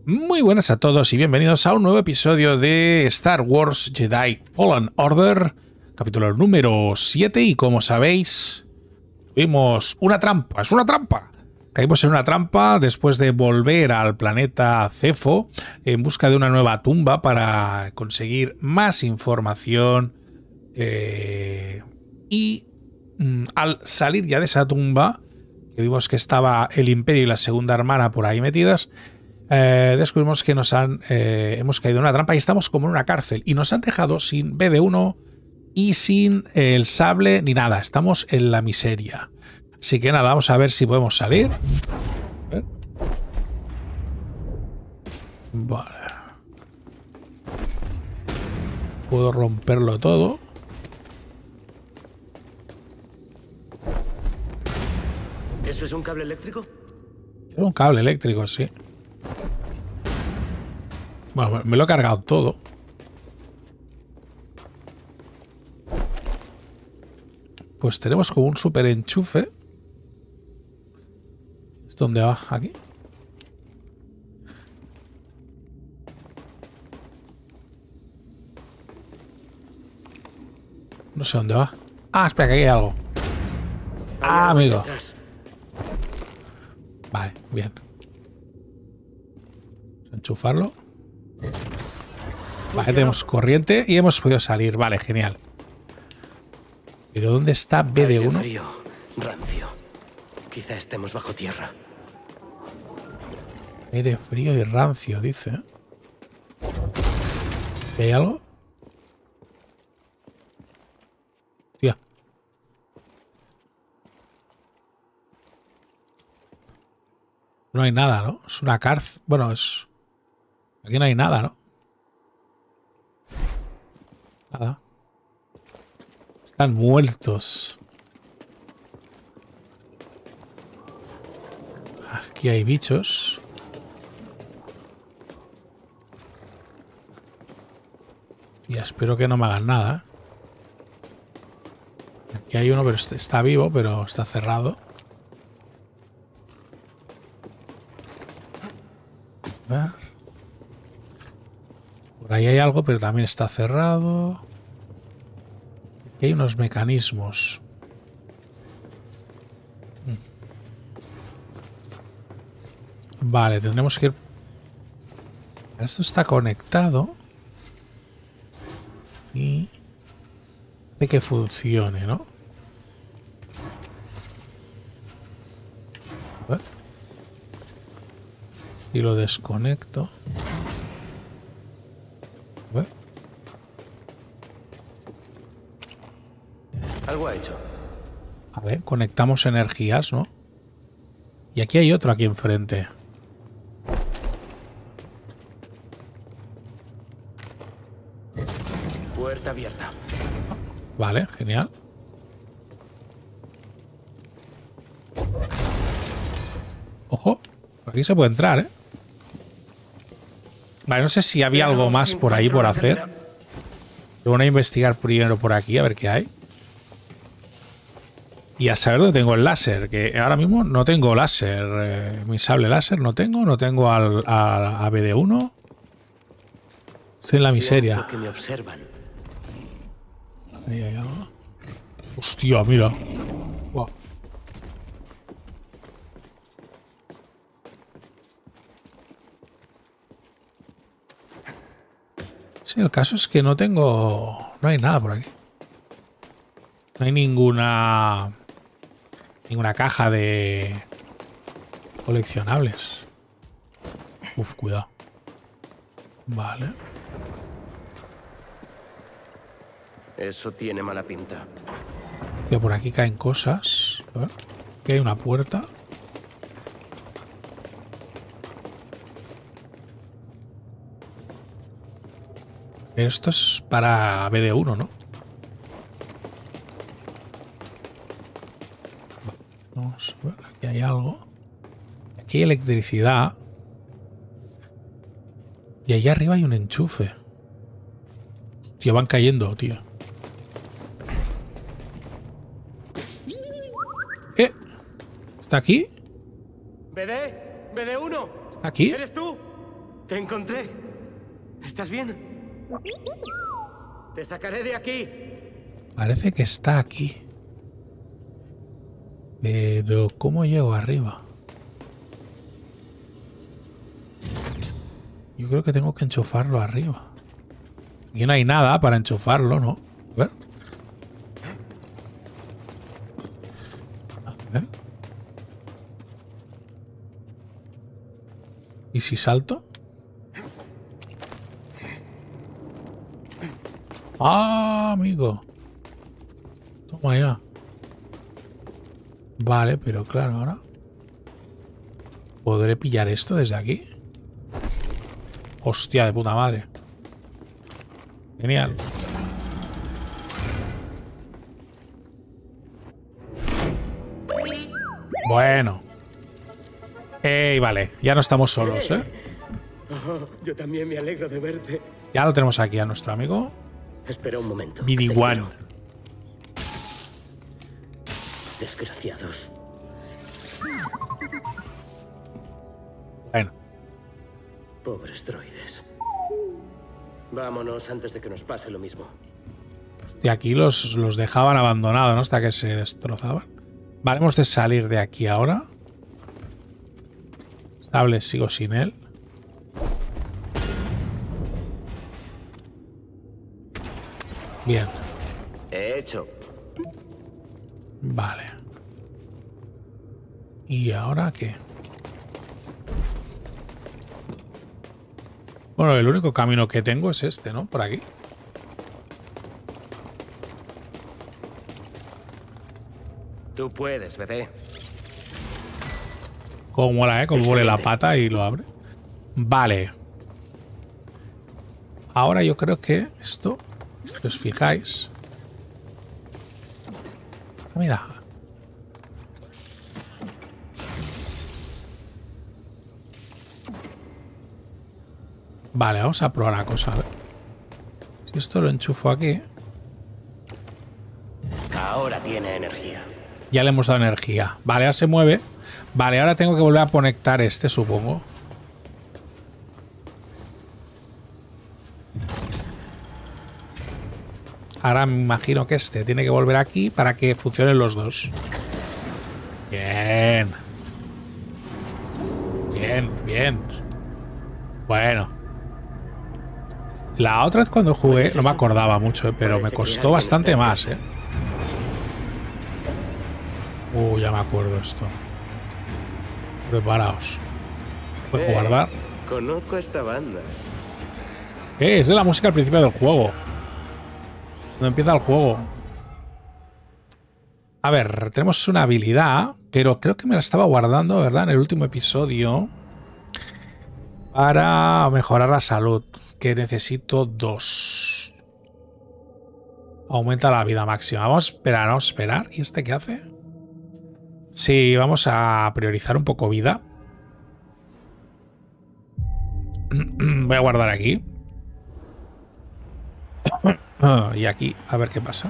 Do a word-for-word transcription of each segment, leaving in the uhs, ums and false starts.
Muy buenas a todos y bienvenidos a un nuevo episodio de Star Wars Jedi Fallen Order, capítulo número siete, y como sabéis, tuvimos una trampa, es una trampa. Caímos en una trampa después de volver al planeta Cefo en busca de una nueva tumba para conseguir más información eh, y mm, al salir ya de esa tumba, que vimos que estaba el Imperio y la Segunda Hermana por ahí metidas, Eh, descubrimos que nos han eh, hemos caído en una trampa y estamos como en una cárcel y nos han dejado sin B D uno y sin eh, el sable ni nada. Estamos en la miseria. Así que nada, vamos a ver si podemos salir. A ver. Vale. Puedo romperlo todo. ¿Eso es un cable eléctrico? Es un cable eléctrico, sí. Bueno, me lo he cargado todo. Pues tenemos como un super enchufe. ¿Es dónde va? Aquí. No sé dónde va. Ah, espera, que aquí hay algo. Ah, amigo. Vale, bien. Vamos a enchufarlo. Vale, tenemos corriente y hemos podido salir. Vale, genial. Pero ¿dónde está B D uno? Frío, rancio. Quizá estemos bajo tierra. Aire frío y rancio, dice. ¿Hay algo? Tía. No hay nada, ¿no? Es una cárcel. Bueno, es... Aquí no hay nada, ¿no? Nada. Están muertos. Aquí hay bichos. Y espero que no me hagan nada. Aquí hay uno, pero está vivo, pero está cerrado. A ver. Por ahí hay algo, pero también está cerrado. Aquí hay unos mecanismos. Vale, tendremos que ir... Esto está conectado. Y... hace que funcione, ¿no? A ver. Y lo desconecto. A ver. Algo ha hecho. A ver, conectamos energías, ¿no? Y aquí hay otro aquí enfrente. Puerta abierta. Vale, genial. Ojo, por aquí se puede entrar, ¿eh? Vale, no sé si había algo más por ahí por hacer. Pero bueno, a investigar primero por aquí, a ver qué hay. Y a saber dónde tengo el láser, que ahora mismo no tengo láser. Eh, mi sable láser no tengo, no tengo al, al a B D uno. Estoy en la miseria. Siento que me observan. Ahí hay algo. Hostia, mira. Wow. Sí, el caso es que no tengo... No hay nada por aquí. No hay ninguna... Ninguna caja de... coleccionables. Uf, cuidado. Vale. Eso tiene mala pinta. Que por aquí caen cosas. A ver. Aquí hay una puerta. Esto es para B D uno, ¿no? Vamos a ver, aquí hay algo. Aquí hay electricidad. Y allá arriba hay un enchufe. Tío, van cayendo, tío. ¿Eh? ¿Está aquí? B D, B D uno. ¿Está aquí? ¿Eres tú? Te encontré. ¿Estás bien? Te sacaré de aquí. Parece que está aquí. Pero ¿cómo llego arriba? Yo creo que tengo que enchufarlo arriba. Aquí no hay nada para enchufarlo, ¿no? A ver. A ver. ¿Y si salto? ¡Ah, amigo! Toma ya. Vale, pero claro, ahora... ¿podré pillar esto desde aquí? Hostia, de puta madre. Genial. Bueno. Ey, vale. Ya no estamos solos, ¿eh? Oh, yo también me alegro de verte. Ya lo tenemos aquí a nuestro amigo. Espera un momento. B D uno. Desgraciados. Bueno. Pobres droides. Vámonos antes de que nos pase lo mismo. Y aquí los, los dejaban abandonados, ¿no? Hasta que se destrozaban. Vale, hemos de salir de aquí ahora. Estable, sigo sin él. Bien. He hecho. Vale. ¿Y ahora qué? Bueno, el único camino que tengo es este, ¿no? Por aquí. Tú puedes, bebé. Como mola, ¿eh? Como muele la pata y lo abre. Vale. Ahora yo creo que esto, si os fijáis... Mira. Vale, vamos a probar una cosa. A ver. Si esto lo enchufo aquí... Ahora tiene energía. Ya le hemos dado energía. Vale, ahora se mueve. Vale, ahora tengo que volver a conectar este, supongo. Ahora me imagino que este tiene que volver aquí para que funcionen los dos. Bien. Bien, bien. Bueno. La otra vez cuando jugué no me acordaba mucho, eh, pero me costó bastante más, ¿eh? Uh, ya me acuerdo esto. Preparaos. ¿Puedo guardar? Conozco a esta banda. Eh, es de la música al principio del juego. Cuando empieza el juego. A ver, tenemos una habilidad, pero creo que me la estaba guardando, ¿verdad? En el último episodio. Para mejorar la salud. Que necesito dos. Aumenta la vida máxima. Vamos a esperar, vamos a esperar. ¿Y este qué hace? Sí, vamos a priorizar un poco vida. Voy a guardar aquí. Y aquí, a ver qué pasa.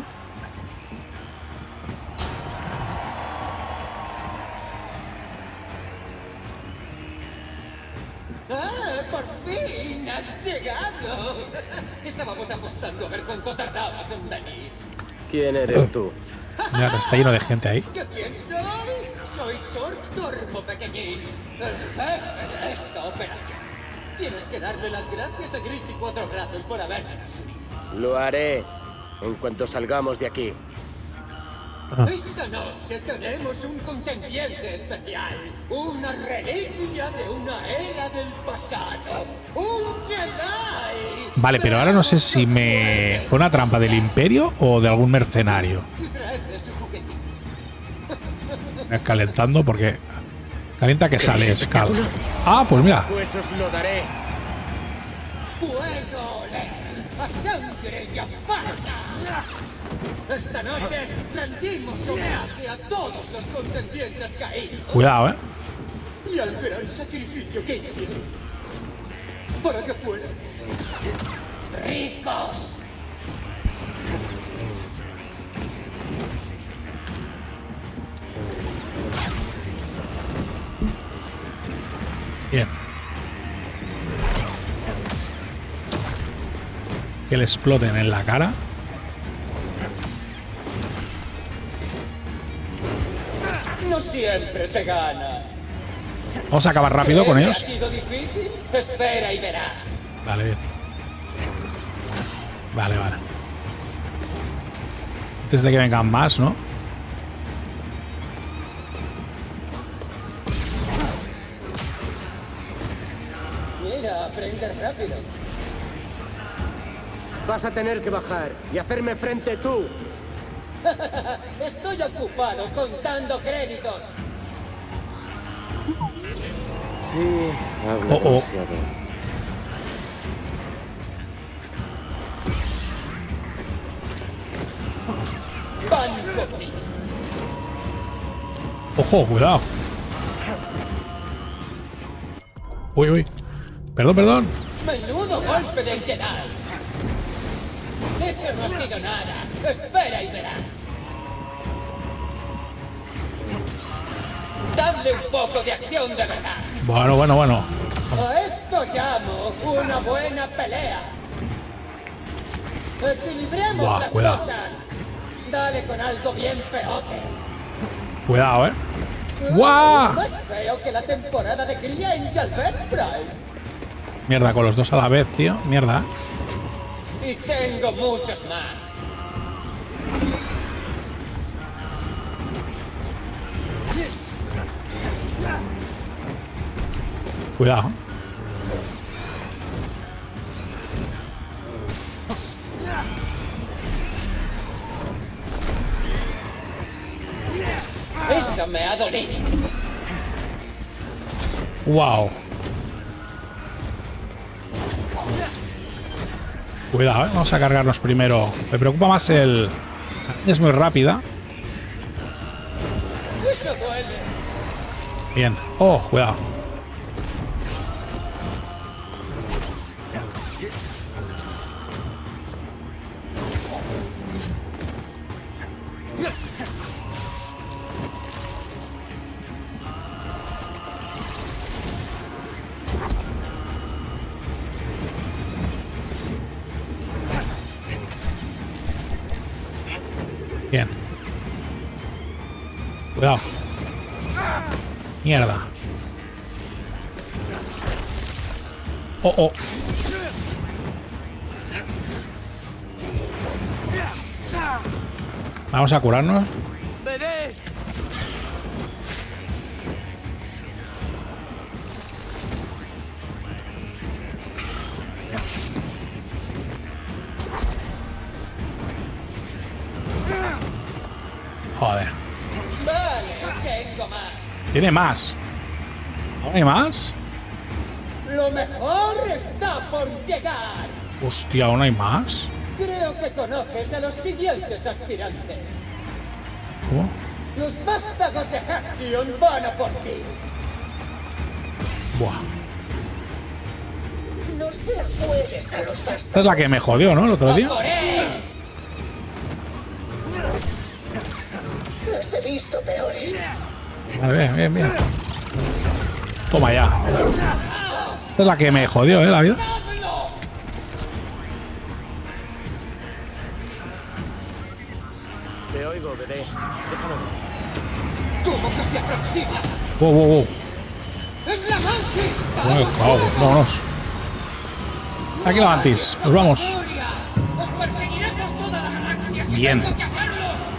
¡Ah, por fin! ¡Has llegado! Estábamos apostando a ver cuánto tardabas en venir. ¿Quién eres tú? Mira, está lleno de gente ahí. ¿Yo quién soy? Soy Sorg Tormo Pequeñín, el jefe de esta operación. Tienes que darle las gracias a Gris y Cuatro Brazos por habernos unido. Lo haré en cuanto salgamos de aquí. Ah. Esta noche tenemos un contendiente especial. Una reliquia de una era del pasado. ¡Un Jedi! Vale, pero ahora no sé si me... ¿Fue una trampa del Imperio o de algún mercenario? Traedle su juguetito. Me calentando porque... Calienta que sale, Skal. Ah, pues mira. Pues os lo daré. ¡Puedo oler a sangre y a pasta! Esta noche rendimos homenaje a todos los contendientes caídos Cuidado, ¿eh? y al gran sacrificio que hicieron para que fueran ricos. Bien. que le exploten en la cara. No siempre se gana. Vamos a acabar rápido con ellos. ¿Ha sido difícil? Espera y verás. Vale, bien. Vale, vale. Antes de que vengan más, ¿no? Mira, aprende rápido. Vas a tener que bajar y hacerme frente tú. Estoy ocupado contando créditos. Sí, habla Oh, oh. demasiado. Van conmigo. Ojo, cuidado. Uy, uy. Perdón, perdón. Menudo golpe del Jedi. Eso no ha sido nada. Espera y verás. Dadle un poco de acción de verdad. Bueno, bueno, bueno. A esto llamo una buena pelea. Equilibremos Buah, las cuidado. cosas. Dale con algo bien feote. Cuidado, eh. ¡Guau! Más feo que la temporada de cría en Shalbert Prime. Mierda, con los dos a la vez, tío. Mierda. Y tengo muchos más. Cuidado. Eso me ha dolido. Wow. Cuidado, ¿eh? Vamos a cargarnos primero. Me preocupa más el... Es muy rápida. Eso duele. Bien. Oh, cuidado. Bien. Cuidado. Mierda. Oh, oh. Vamos a curarnos. Joder. Vale, tengo más. Tiene más. ¿Aún hay más? Lo mejor está por llegar. Hostia, ¿aún hay más? Creo que conoces a los siguientes aspirantes. ¿Cómo? Los vástagos de Haxion van a por ti. Buah. No se puede a los vástagos. Esta es la que me jodió, ¿no? El otro día. ¡A por él! Los he visto peores. Vale, bien, bien, bien. Toma ya. Esta es la que me jodió, ¿eh? La vida. ¡Hazlo! Te oigo, bebé. Déjalo. ¿Cómo que se aproxima? Wow, wow, wow. ¡Es la Mantis! Bueno, vamos, vámonos. Aquí la Mantis. Nos vamos. ¡Os perseguiré por toda la galaxia si Bien. tengo que hacerlo!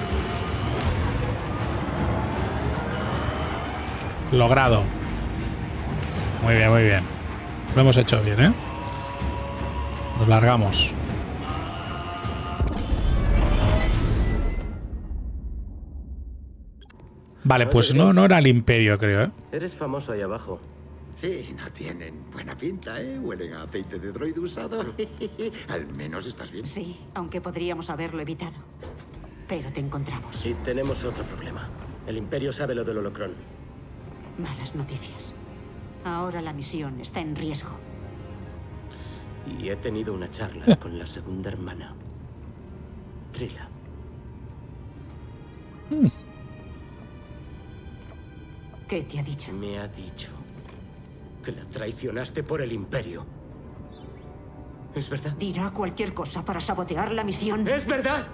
Logrado. Muy bien, muy bien. Lo hemos hecho bien, ¿eh? Nos largamos. Vale, pues no, no era el Imperio, creo, ¿eh? Eres famoso ahí abajo. Sí, no tienen buena pinta, ¿eh? Huelen a aceite de droid usado. Al menos estás bien. Sí, aunque podríamos haberlo evitado. Pero te encontramos. Y tenemos otro problema. El Imperio sabe lo del holocrón. Malas noticias. Ahora la misión está en riesgo. Y he tenido una charla con la segunda hermana. Trilla. ¿Qué te ha dicho? Me ha dicho que la traicionaste por el Imperio. ¿Es verdad? Dirá cualquier cosa para sabotear la misión. ¡Es verdad!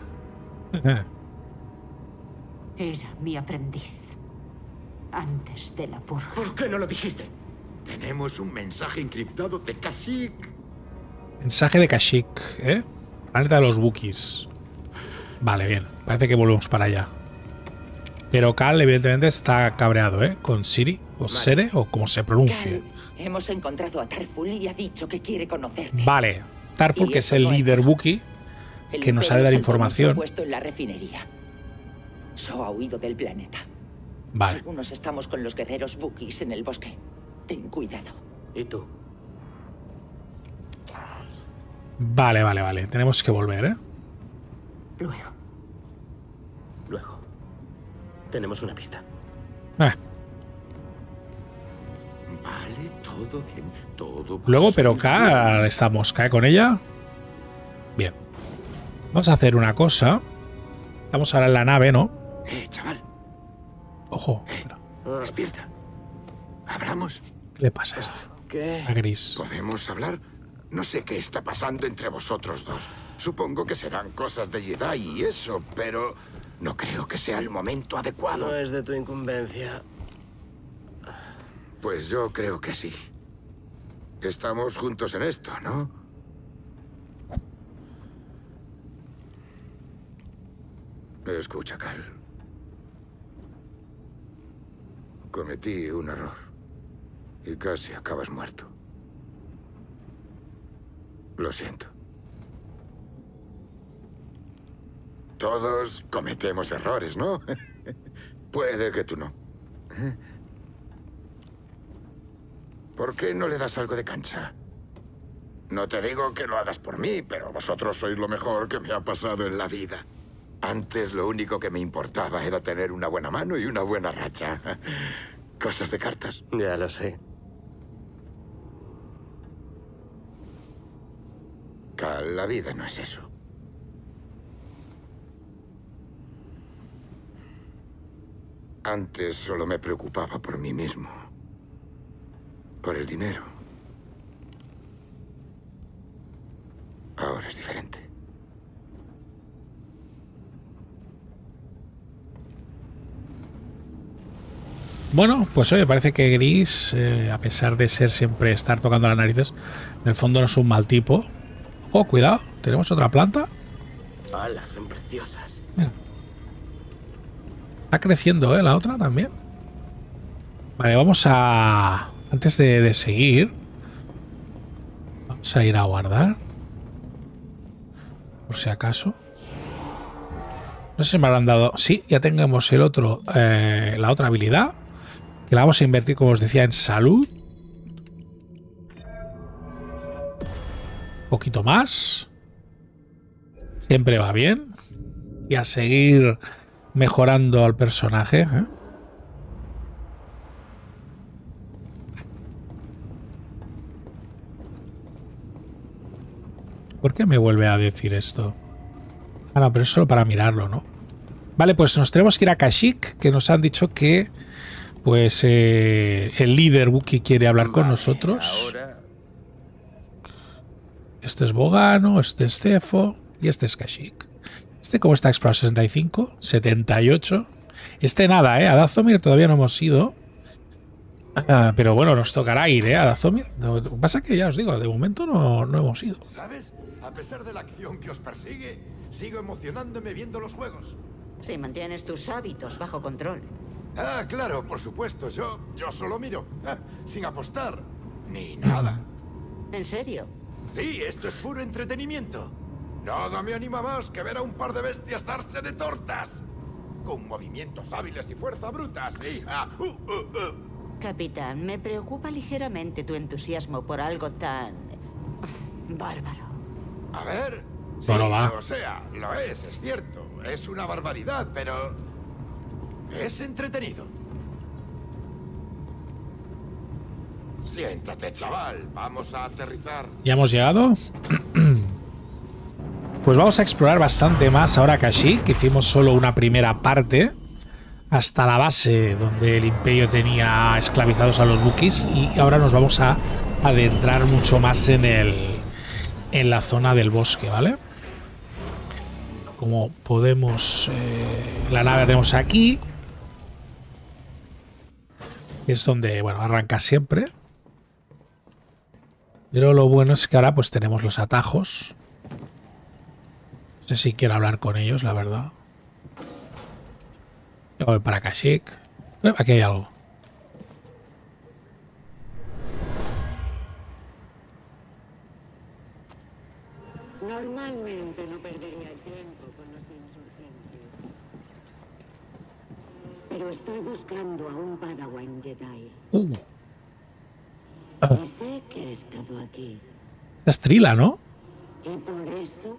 Era mi aprendiz. Antes de la purga. ¿Por qué no lo dijiste? Tenemos un mensaje encriptado de Kashyyyk. Mensaje de Kashyyyk, ¿eh? Planeta de los Wookiees. Vale, bien. Parece que volvemos para allá. Pero Cal, evidentemente, está cabreado, ¿eh? Con Siri, o vale. Sere, o como se pronuncie. Cal, hemos encontrado a Tarful y ha dicho que quiere conocerte. Vale. Tarful, que es el líder Wookiee, que nos ha de dar información. Puesto en la refinería. So ha huido del planeta. Vale. Algunos estamos con los guerreros Wookiees en el bosque. Ten cuidado. ¿Y tú? Vale, vale, vale. Tenemos que volver, ¿eh? Luego. Luego. Tenemos una pista. Eh. Vale, todo bien, todo. Luego, pero Cal, estamos, cae con ella. Bien. Vamos a hacer una cosa. Estamos ahora en la nave, ¿no? Eh, chaval. Ojo. Eh, despierta. ¿Hablamos? ¿Qué le pasa a este? ¿Qué? A Gris. ¿Podemos hablar? No sé qué está pasando entre vosotros dos. Supongo que serán cosas de Jedi y eso, pero no creo que sea el momento adecuado. No es de tu incumbencia. Pues yo creo que sí. Estamos juntos en esto, ¿no? Escucha, Cal. Cometí un error. Y casi acabas muerto. Lo siento. Todos cometemos errores, ¿no? Puede que tú no. ¿Por qué no le das algo de cancha? No te digo que lo hagas por mí, pero vosotros sois lo mejor que me ha pasado en la vida. Antes lo único que me importaba era tener una buena mano y una buena racha. Cosas de cartas. Ya lo sé. Cal, la vida no es eso. Antes solo me preocupaba por mí mismo. Por el dinero. Ahora es diferente. Bueno, pues oye, parece que Gris, eh, a pesar de ser siempre estar tocando las narices, en el fondo no es un mal tipo. Oh, cuidado, tenemos otra planta. ¡Hala, son preciosas! Mira. Está creciendo, ¿eh? La otra también. Vale, vamos a... Antes de, de seguir, vamos a ir a guardar. Por si acaso. No sé si me habrán dado... Sí, ya tenemos el otro, eh, la otra habilidad. Que la vamos a invertir, como os decía, en salud. Un poquito más. Siempre va bien. Y a seguir mejorando al personaje, ¿eh? ¿Por qué me vuelve a decir esto? Ah, no, pero es solo para mirarlo, ¿no? Vale, pues nos tenemos que ir a Kashyyyk, que nos han dicho que pues eh, el líder Wookiee quiere hablar con vale, nosotros. Ahora... Este es Bogano, este es Cefo y este es Kashyyyk. Este, ¿cómo está explorado? sesenta y cinco, setenta y ocho. Este nada, ¿eh? A Dathomir todavía no hemos ido. Ah, pero bueno, nos tocará ir, ¿eh? A Dathomir. Lo que pasa es que ya os digo, de momento no, no hemos ido. ¿Sabes? A pesar de la acción que os persigue, sigo emocionándome viendo los juegos. Si mantienes tus hábitos bajo control. Ah, claro, por supuesto. Yo, yo solo miro, ah, sin apostar, ni nada. ¿En serio? Sí, esto es puro entretenimiento. Nada me anima más que ver a un par de bestias darse de tortas. Con movimientos hábiles y fuerza bruta, sí. Ah, uh, uh, uh. Capitán, me preocupa ligeramente tu entusiasmo por algo tan... bárbaro. A ver... Sí, Bueno, va. o sea, lo es, es cierto. Es una barbaridad, pero... es entretenido. Siéntate, chaval. Vamos a aterrizar. ¿Ya hemos llegado? Pues vamos a explorar bastante más ahora Kashyyyk, que hicimos solo una primera parte, hasta la base donde el Imperio tenía esclavizados a los Wookiees, y ahora nos vamos a adentrar mucho más en el en la zona del bosque, ¿vale? Como podemos... Eh, la nave la tenemos aquí. Es donde, bueno, arranca siempre. Pero lo bueno es que ahora pues tenemos los atajos. No sé si quiero hablar con ellos, la verdad. Yo voy para Kashyyyk. Eh, aquí hay algo. Normalmente no perdería el tiempo con los insurgentes. Pero estoy buscando a un Padawan Jedi. Uh. Y sé que ha estado aquí. Esta es Trila, ¿no? Y por eso,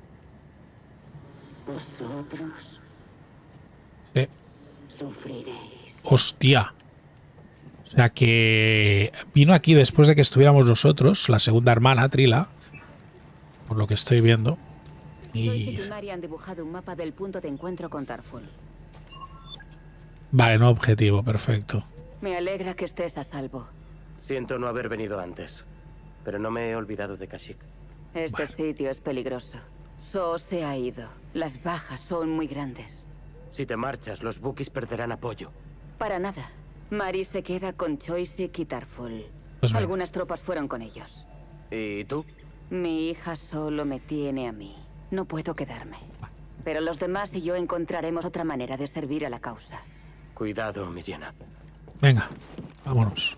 vosotros Sí. sufriréis. Hostia. O sea que vino aquí después de que estuviéramos nosotros, la segunda hermana, Trila, por lo que estoy viendo. Y... Joyce y Mari han dibujado un mapa del punto de encuentro con Tarful. Vale, no objetivo, perfecto. Me alegra que estés a salvo. Siento no haber venido antes, pero no me he olvidado de Kashyyyk. Este Vale. sitio es peligroso. So se ha ido. Las bajas son muy grandes. Si te marchas, los Wookiees perderán apoyo. Para nada. Mari se queda con Choisik y Tarful. Pues venga. Algunas tropas fueron con ellos. ¿Y tú? Mi hija solo me tiene a mí. No puedo quedarme. Pero los demás y yo encontraremos otra manera de servir a la causa. Cuidado, Mirena. Venga, vámonos.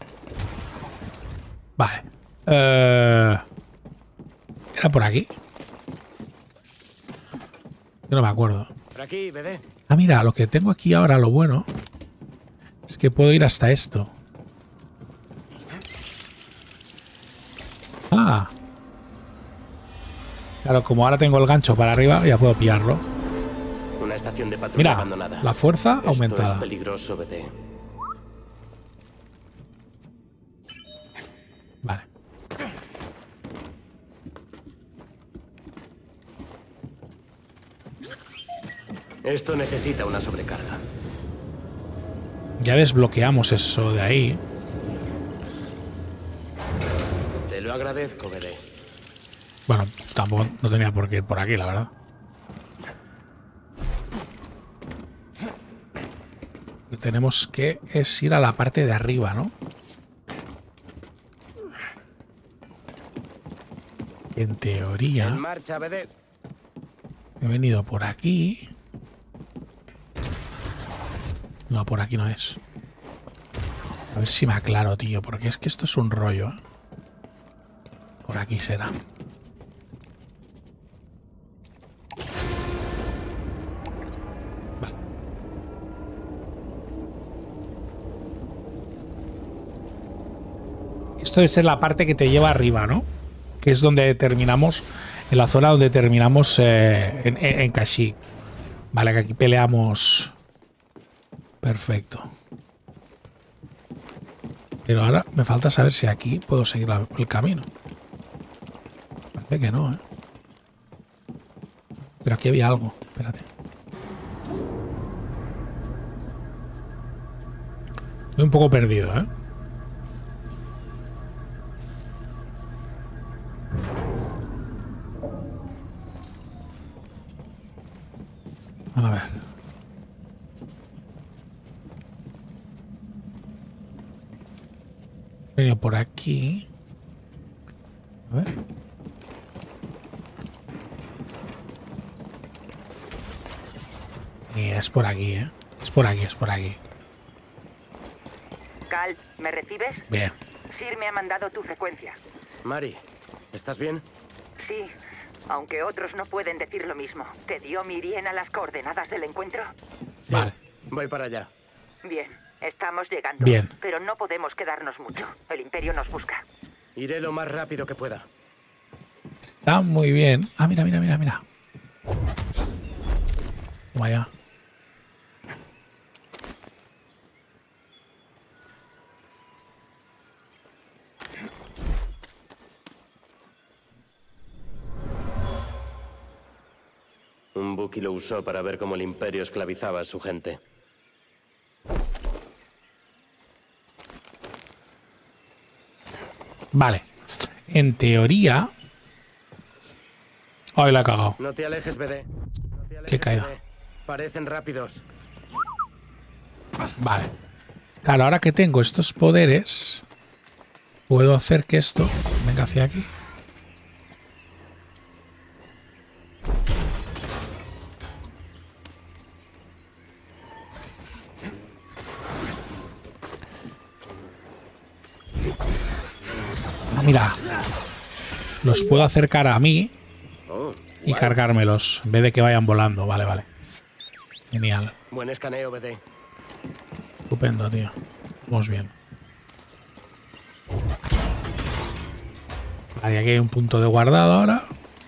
Vale. Eh, ¿Era por aquí? Yo no me acuerdo. Por aquí, B D. Ah, mira, lo que tengo aquí ahora, lo bueno, es que puedo ir hasta esto. Ah. Claro, como ahora tengo el gancho para arriba, ya puedo pillarlo. Una estación de patrulla Mira, abandonada. la fuerza Esto aumentada. es peligroso, B D. Vale. Esto necesita una sobrecarga. Ya desbloqueamos eso de ahí. Te lo agradezco, B D. Bueno, tampoco no tenía por qué ir por aquí, la verdad. Lo que tenemos que es ir a la parte de arriba, ¿no? En teoría, En marcha, B D. he venido por aquí. No, por aquí no es. A ver si me aclaro, tío, porque es que esto es un rollo. ¿eh? Por aquí será. Vale. Esto debe ser la parte que te lleva arriba, ¿no? Que es donde terminamos, en la zona donde terminamos eh, en, en, en Kashyyyk. Vale, que aquí peleamos. Perfecto. Pero ahora me falta saber si aquí puedo seguir la, el camino. Parece que no, ¿eh? Pero aquí había algo. Espérate. Estoy un poco perdido, ¿eh? A ver. Venía por aquí. A ver. Y es por aquí, ¿eh? Es por aquí, es por aquí. Cal, ¿me recibes? Bien. Sir me ha mandado tu frecuencia. Mari, ¿estás bien? Sí, aunque otros no pueden decir lo mismo. ¿Te dio Miriena las coordenadas del encuentro? Sí. Vale. Voy para allá. Bien, estamos llegando. Bien. Pero no podemos quedarnos mucho. El Imperio nos busca. Iré lo más rápido que pueda. Está muy bien. Ah, mira, mira, mira, mira. Vaya. Un Wookiee lo usó para ver cómo el Imperio esclavizaba a su gente. Vale. En teoría, Ay, la he cagado. No te alejes, B D. No te alejes, Qué caída. B D. Parecen rápidos. Vale. Claro, ahora que tengo estos poderes, puedo hacer que esto venga hacia aquí. Ah, mira. Los puedo acercar a mí Oh, y guay. cargármelos en vez de que vayan volando. Vale, vale. Genial. Buen escaneo, B D. Estupendo, tío. Vamos bien. Vale, aquí hay un punto de guardado ahora.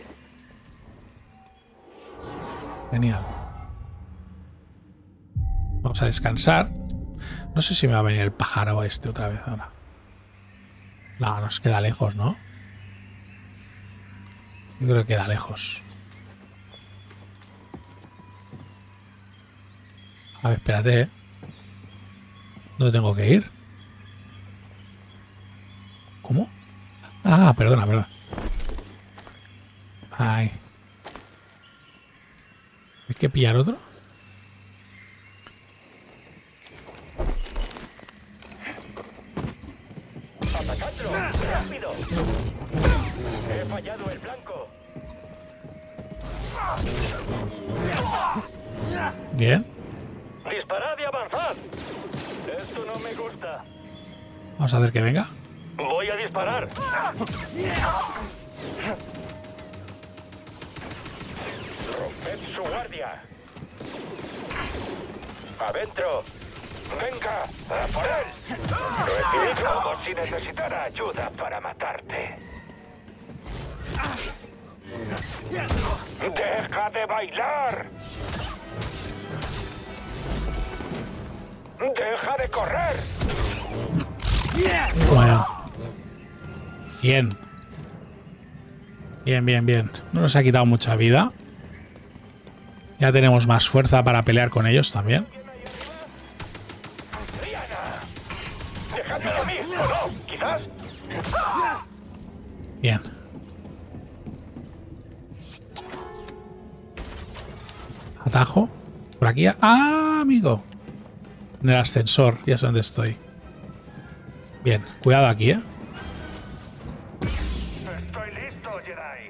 Genial. Vamos a descansar. No sé si me va a venir el pájaro este otra vez ahora. No, nos queda lejos, ¿no? Yo creo que queda lejos. A ver, espérate, ¿eh? ¿Dónde tengo que ir? ¿Cómo? Ah, perdona, perdona. Ay. ¿Hay que pillar otro? ¡Atacadlo! ¡Rápido! He fallado el blanco. Bien. ¡Disparad y avanzad! Esto no me gusta. Vamos a hacer que venga. Voy a disparar. Romped su guardia. Adentro. Venga, a por él. Recibid como si necesitara ayuda para matarte. ¡Deja de bailar! ¡Deja de correr! Bueno. Bien. Bien, bien, bien. No nos ha quitado mucha vida. Ya tenemos más fuerza para pelear con ellos también. ¡Dejadme a mí! ¿O no? ¿Quizás? Bien. Atajo. Por aquí. ¡Ah, amigo! En el ascensor. Ya sé dónde estoy. Bien. Cuidado aquí, ¿eh? Estoy listo, Jedi.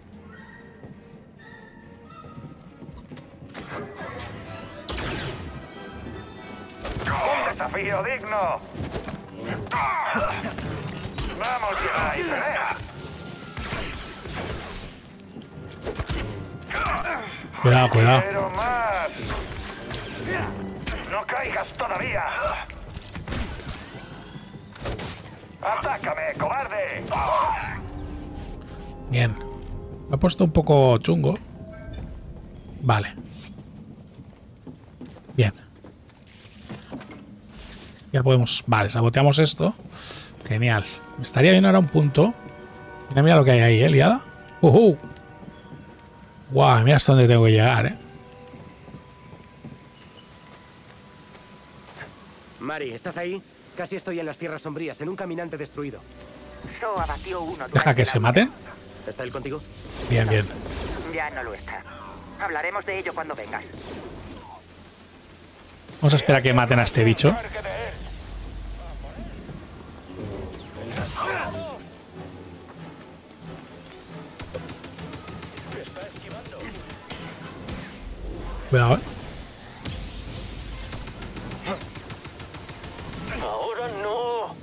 ¡Un desafío digno! ¡Vamos, Jedi! ¡Pelea! Cuidado, cuidado. ¡Quiero más! ¡No caigas todavía! ¡Atácame, cobarde! Bien. Me he puesto un poco chungo. Vale. Bien. Ya podemos... Vale, saboteamos esto. Genial. Me estaría bien ahora un punto. Mira, mira lo que hay ahí, ¿eh? Liada. Uh -huh. Guau, mira hasta dónde tengo que llegar, ¿eh? Mari, ¿estás ahí? Casi estoy en las tierras sombrías, en un caminante destruido. So abatió uno. Deja que se maten. ¿Está él contigo? Bien, bien. Ya no lo está. Hablaremos de ello cuando vengas. Vamos a esperar a que maten a este bicho. Cuidado, ¿eh? Ahora no.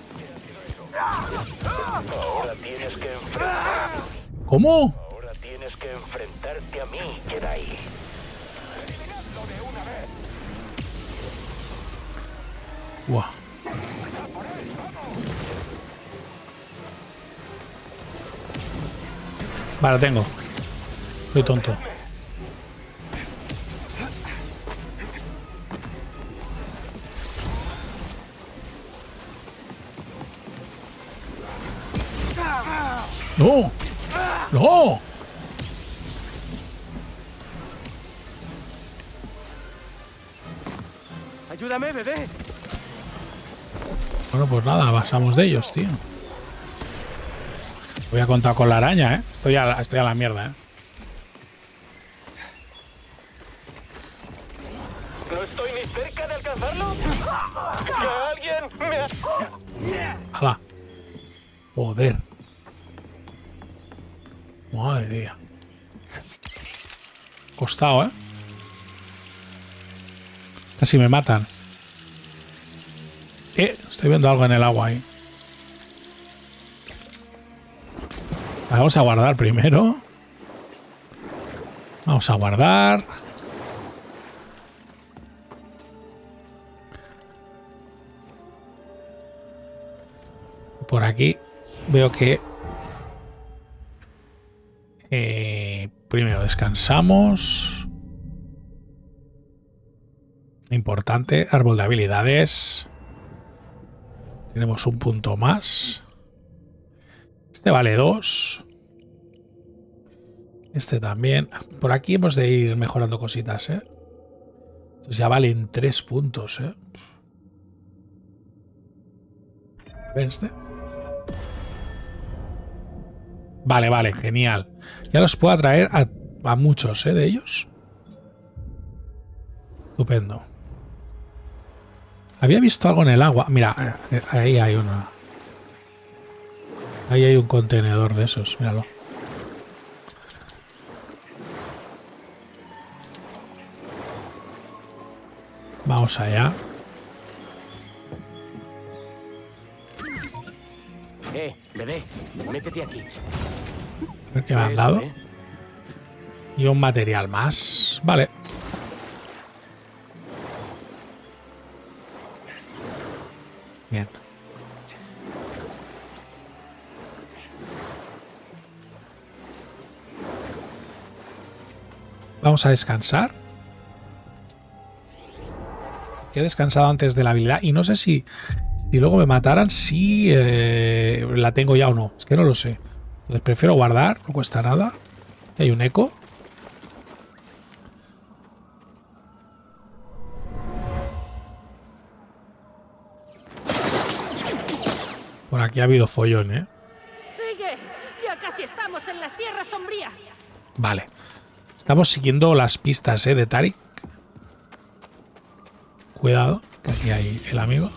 Ahora tienes que enfrentar. ¿Cómo? Ahora tienes que enfrentarte a mí, Jedi. Guau. Vale, lo tengo. Soy tonto. ¡No! ¡No! ¡Ayúdame, bebé! Bueno, pues nada, pasamos de ellos, tío. Voy a contar con la araña, ¿eh? Estoy a la, estoy a la mierda, ¿eh? estoy ni cerca de alcanzarlo. ¡Que alguien me... ¡Hala! Joder. Madre mía. Costado, ¿eh? Casi me matan. Eh, estoy viendo algo en el agua ahí. Vamos a guardar primero. Vamos a guardar. Por aquí veo que eh, primero descansamos. Importante, árbol de habilidades. Tenemos un punto más. Este vale dos. Este también. Por aquí hemos de ir mejorando cositas, ¿eh? Pues ya valen tres puntos, ¿eh? A ver este. Vale, vale, genial. Ya los puedo atraer a, a muchos, ¿eh? De ellos. Estupendo. Había visto algo en el agua. Mira, ahí hay una. Ahí hay un contenedor de esos, míralo. Vamos allá. Eh, bebé, métete aquí. A ver qué me han dado. Y un material más. Vale. Bien. Vamos a descansar. Que he descansado antes de la habilidad. Y no sé si, si luego me mataran, si eh, la tengo ya o no. Es que no lo sé. Entonces prefiero guardar, no cuesta nada. Hay un eco. Por aquí ha habido follón, ¿eh? ¡Sigue! ¡Ya casi estamos en las tierras sombrías! Vale. Estamos siguiendo las pistas, ¿eh? De Tarik. Cuidado, que aquí hay el amigo.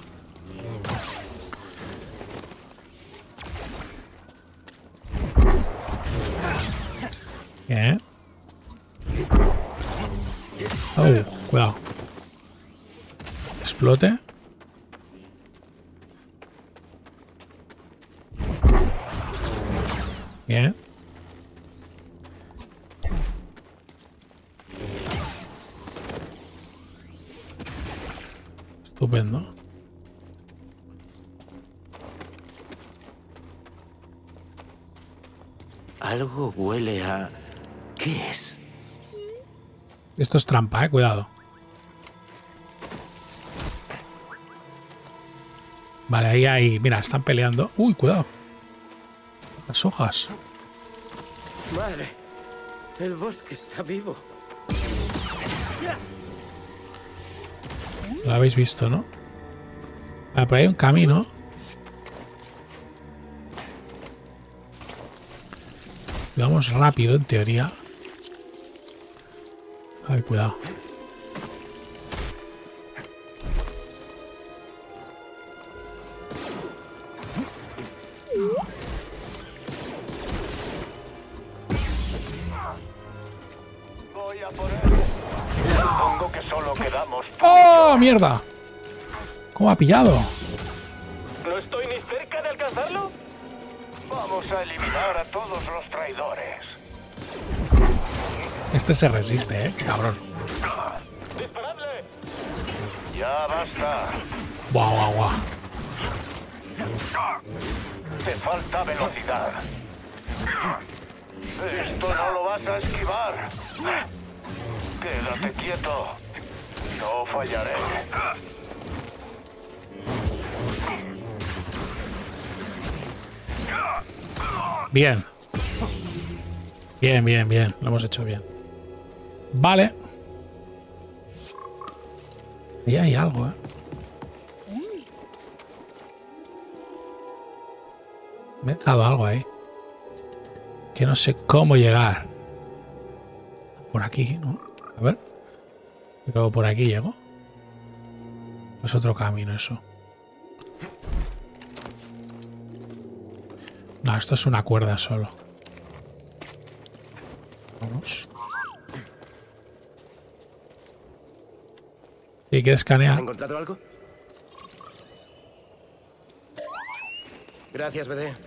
Bien. Oh, cuidado. Explote. Bien. Estupendo. Algo huele a... ¿Qué es? Esto es trampa, eh. Cuidado. Vale, ahí hay... Mira, están peleando. Uy, cuidado. Las hojas. Madre, el bosque está vivo. Lo habéis visto, ¿no? Vale, por ahí hay un camino. Vamos rápido, en teoría. Ay, cuidado. Voy a por él. Supongo que solo quedamos. ¡Oh, mierda! ¿Cómo ha pillado? ¿No estoy ni cerca de alcanzarlo? Vamos a eliminar a todos los traidores. Este se resiste, eh, cabrón. ¡Disparadle! Ya basta. Guau, guau, guau. Te falta velocidad. Esto no lo vas a esquivar. Quédate quieto. No fallaré. Bien. Bien, bien, bien. Lo hemos hecho bien. Vale. Ahí hay algo, ¿eh? Me he dejado algo ahí. Que no sé cómo llegar. Por aquí, ¿no? A ver. Pero por aquí llego. Es otro camino eso. No, esto es una cuerda solo. Vamos. ¿Sí quieres escanear? ¿Has encontrado algo? Gracias, B D.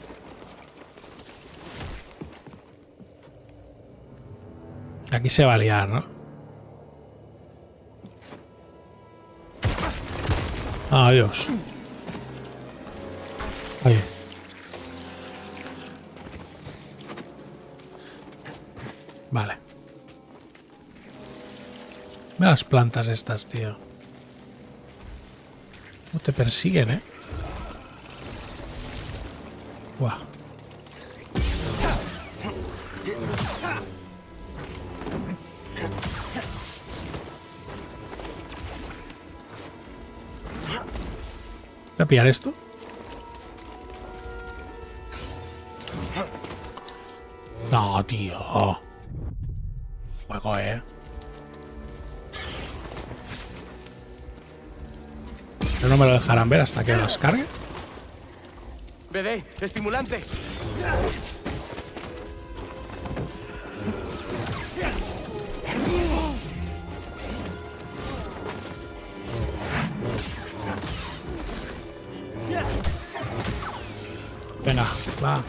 Aquí se va a liar, ¿no? Adiós. Oye. Vale. Mira las plantas estas, tío. No te persiguen, ¿eh? Buah. Voy a pillar esto. No, tío. Juego, eh. Pero no me lo dejarán ver hasta que los cargue. B D, estimulante. Venga, va.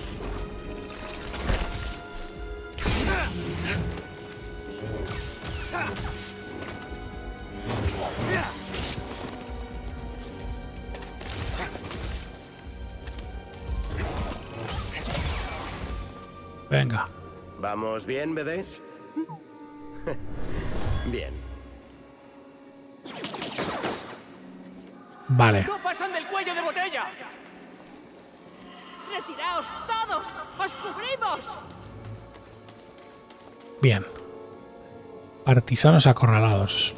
Venga. ¿Vamos bien, B D? Bien. Vale. ¡No pasan del cuello de botella! ¡Retiraos todos! ¡Os cubrimos! Bien. Partisanos acorralados.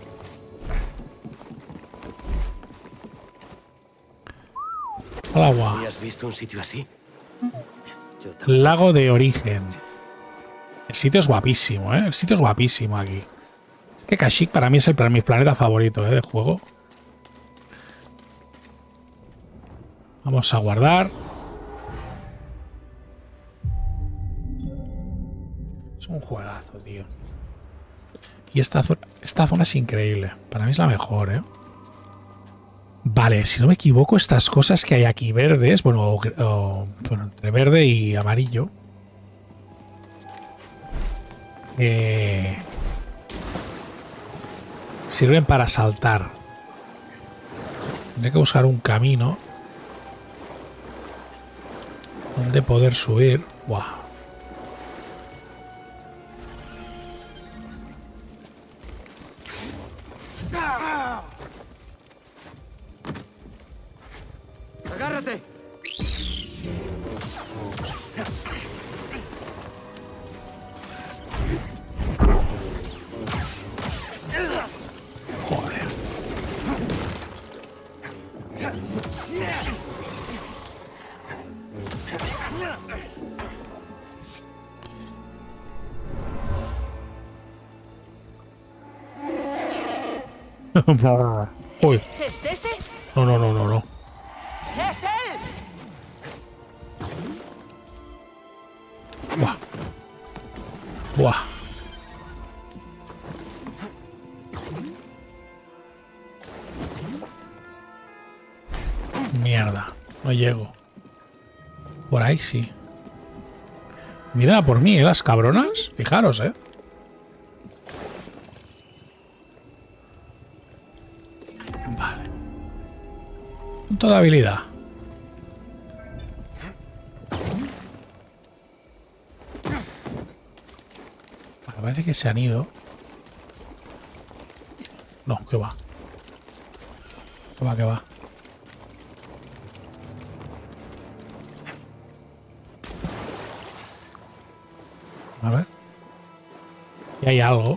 Al agua. ¿Habías visto un sitio así? Lago de origen. El sitio es guapísimo, ¿eh? El sitio es guapísimo aquí. Es que Kashyyyk para mí es el, mi planeta favorito, ¿eh? De juego. Vamos a guardar. Es un juegazo, tío. Y esta zona, esta zona es increíble. Para mí es la mejor, ¿eh? Vale, si no me equivoco, estas cosas que hay aquí verdes, bueno, o, o, bueno entre verde y amarillo, eh, sirven para saltar. Tendré que buscar un camino donde poder subir. Buah. ¡Agárrate! Joder. Uy. ¿Es ese? No, no, no, no, no. ¡Es él! Buah. Buah. Mierda. No llego. Por ahí sí. Mira por mí, ¿eh? Las cabronas. Fijaros, ¿eh? Vale. Punto de habilidad. Vale, parece que se han ido. No, que va. Que va, que va. A ver. Y hay algo.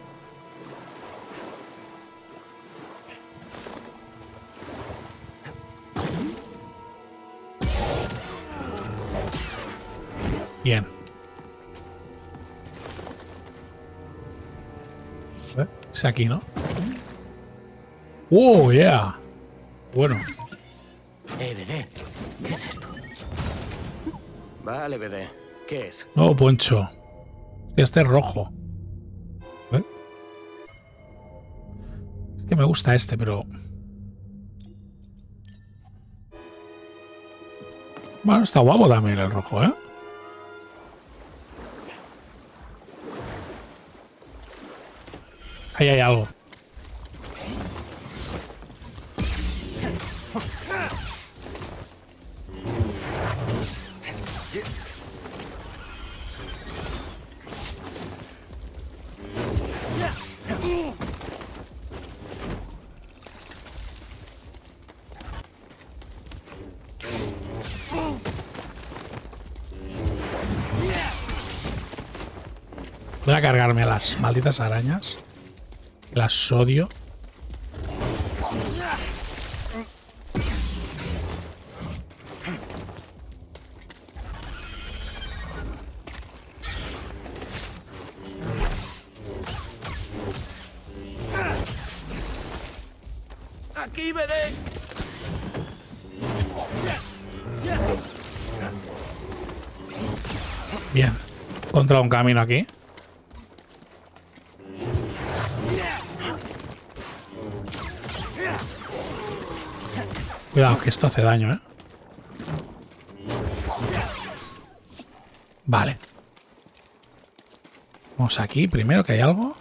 Bien. A ver, es aquí, ¿no? ¡Oh, yeah! Bueno. Eh, B D, ¿qué es esto? Vale, B D, ¿qué es? Nuevo poncho. Este es rojo. ¿Eh? Es que me gusta este, pero... Bueno, está guapo también el rojo, ¿eh? Ahí hay algo. Voy a cargarme a las malditas arañas. Las odio. Aquí, B D. Bien. He encontrado un camino aquí. Cuidado, que esto hace daño, ¿eh? Vale. Vamos aquí, primero, que hay algo.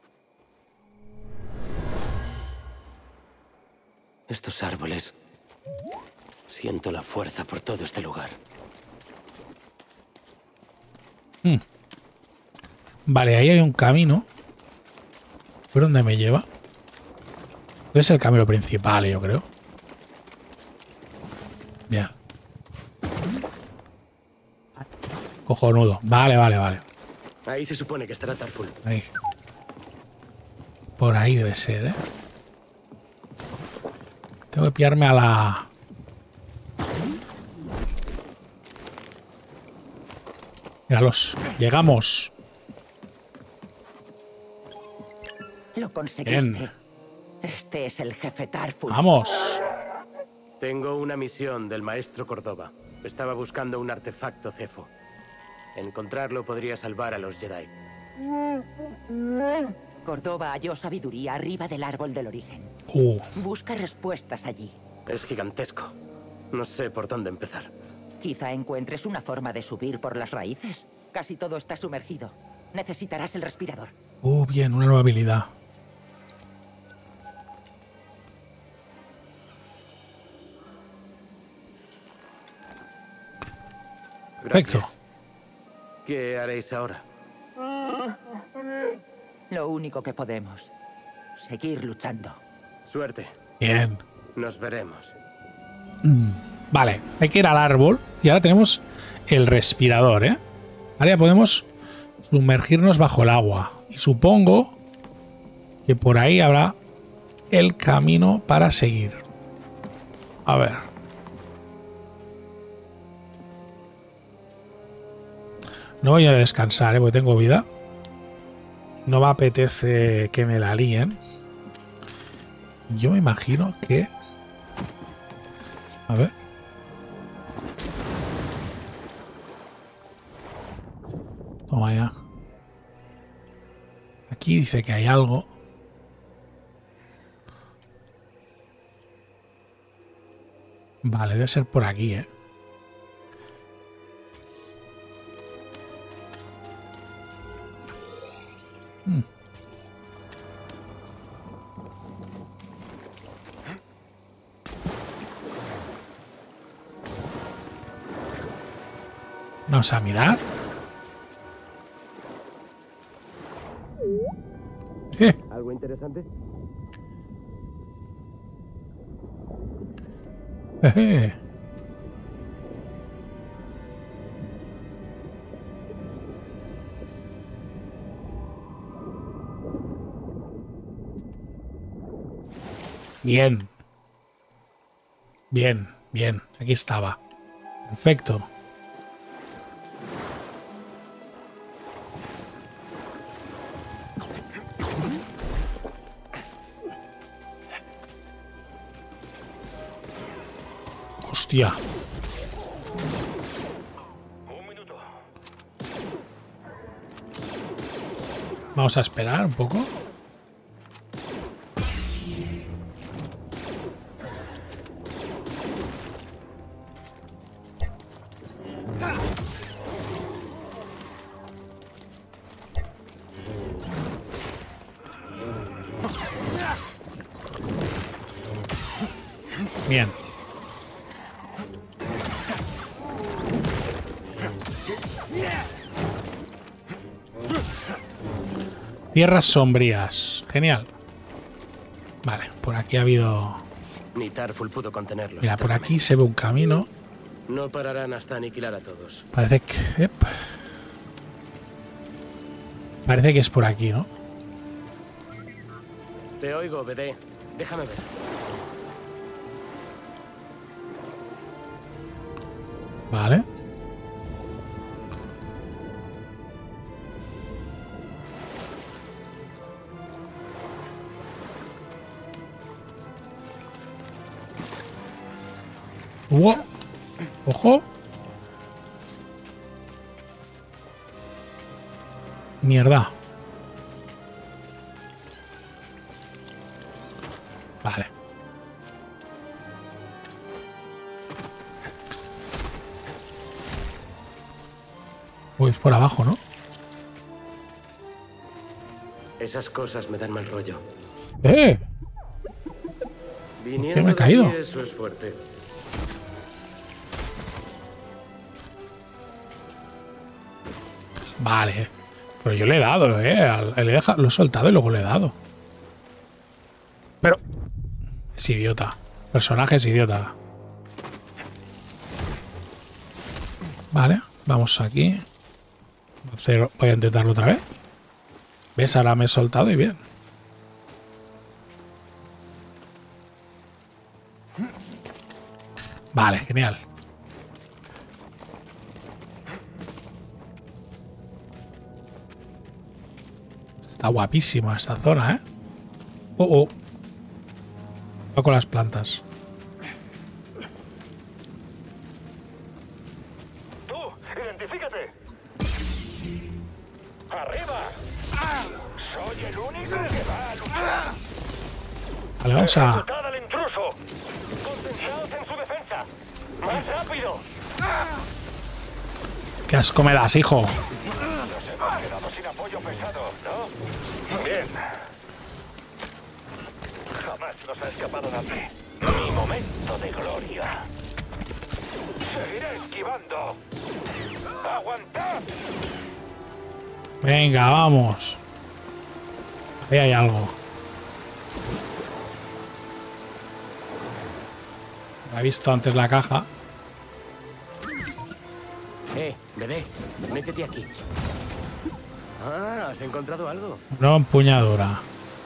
Estos árboles. Siento la fuerza por todo este lugar. Hmm. Vale, ahí hay un camino. ¿Por dónde me lleva? Debe ser el camino principal, yo creo. Bien. Cojonudo. Vale, vale, vale. Ahí se supone que estará Tarful. Ahí. Por ahí debe ser, ¿eh? Tengo que pillarme a la... Míralos. Llegamos. Lo conseguiste. Bien. Este es el jefe Tarful. Vamos. Tengo una misión del maestro Córdoba. Estaba buscando un artefacto Cefo. Encontrarlo podría salvar a los Jedi. Córdoba halló sabiduría arriba del árbol del origen. Uh. Busca respuestas allí. Es gigantesco. No sé por dónde empezar. Quizá encuentres una forma de subir por las raíces. Casi todo está sumergido. Necesitarás el respirador. Uh, bien, una nueva habilidad. Perfecto. Gracias. ¿Qué haréis ahora? Lo único que podemos. Seguir luchando. Suerte. Bien. Nos veremos. Mm. Vale, hay que ir al árbol. Y ahora tenemos el respirador, ¿eh? Ahora ya podemos sumergirnos bajo el agua. Y supongo que por ahí habrá el camino para seguir. A ver. No voy a descansar, ¿eh? Porque tengo vida. No me apetece que me la líen. Yo me imagino que... A ver. Toma ya. Aquí dice que hay algo. Vale, debe ser por aquí, ¿eh? Hmm. Vamos a mirar. ¿Qué? ¿Algo interesante? Jeje. Bien. Bien, bien. Aquí estaba. Perfecto. Hostia. Vamos a esperar un poco. Bien. Tierras sombrías. Genial. Vale, por aquí ha habido... Ni Tarful pudo contenerlos. Mira, por aquí se ve un camino. No pararán hasta aniquilar a todos. Parece que... Ep. Parece que es por aquí, ¿no? Te oigo, B D. Déjame ver. Vale. ¡Wow! ¡Ojo! Mierda. Vale. Uy, es por abajo, ¿no? Esas cosas me dan mal rollo. ¡Eh! Viniendo ¿Qué me he de caído? aquí, eso es fuerte. Vale. Pero yo le he dado, ¿eh? Al- Le he dejado- lo he soltado y luego le he dado. Pero... Es idiota. Personaje es idiota. Vale. Vamos aquí. Voy a hacer- Voy a intentarlo otra vez. ¿Ves? Ahora me he soltado y bien. Vale, genial. Está guapísima esta zona, ¿eh? Oh, oh. Va con las plantas. ¡Tú! ¡Identifícate! ¡Arriba! ¡Soy el único que va a luchar! Vale, vamos a... ¡Ejecutad al intruso! ¡Concentraos en su defensa! ¡Más rápido! ¿Qué asco me das, hijo? Nos hemos quedado sin apoyo pesado, ¿no? Bien. Jamás nos ha escapado nadie. Mi momento de gloria. Seguiré esquivando. ¡Aguantad! Venga, vamos. Ahí hay algo. He visto antes la caja. Eh, B D, métete aquí. Ah, ¿has encontrado algo? Una empuñadura.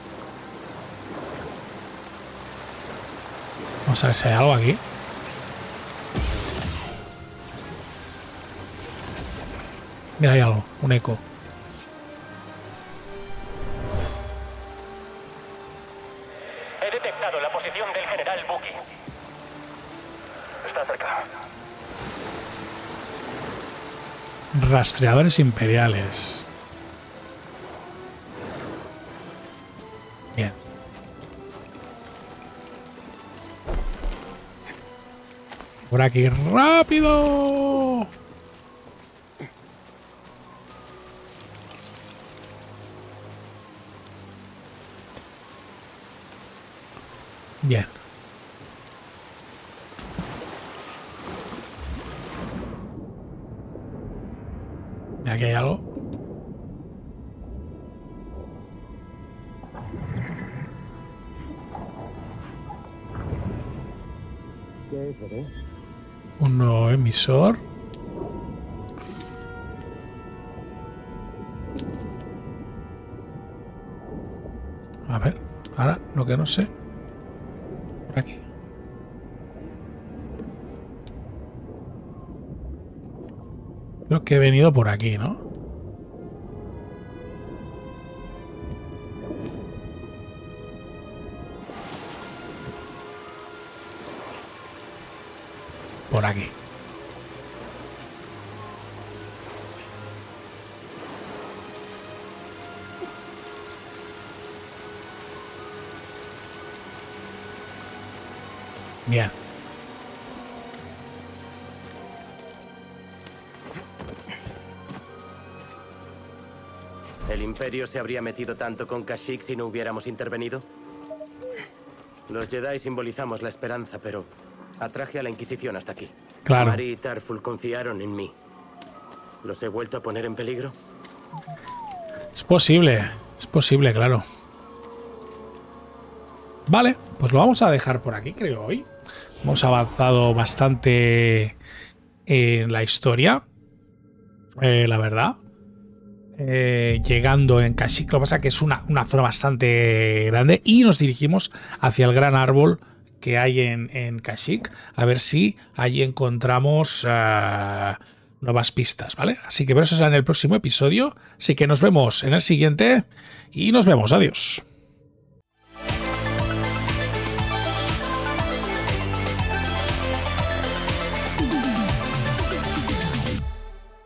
Vamos a ver si hay algo aquí. Mira, hay algo. Un eco. He detectado la posición del general Bucky. Está cerca. Rastreadores imperiales. Bien. Por aquí, rápido. Bien. Aquí hay algo. ¿Qué es, B D? Un nuevo emisor. A ver, ahora lo que no sé. Por aquí. Creo que he venido por aquí, ¿no? por aquí. Bien. ¿El Imperio se habría metido tanto con Kashyyyk si no hubiéramos intervenido? Los Jedi simbolizamos la esperanza, pero atraje a la Inquisición hasta aquí. Claro. Mari y Tarful confiaron en mí. ¿Los he vuelto a poner en peligro? Es posible, es posible, claro. Vale, pues lo vamos a dejar por aquí, creo, hoy. Hemos avanzado bastante en la historia, eh, la verdad. Eh, llegando en Kashyyyk, lo que pasa es que es una, una zona bastante grande y nos dirigimos hacia el gran árbol que hay en, en Kashyyyk, a ver si allí encontramos uh, nuevas pistas, ¿vale? Así que pero eso será en el próximo episodio, así que nos vemos en el siguiente y nos vemos, adiós.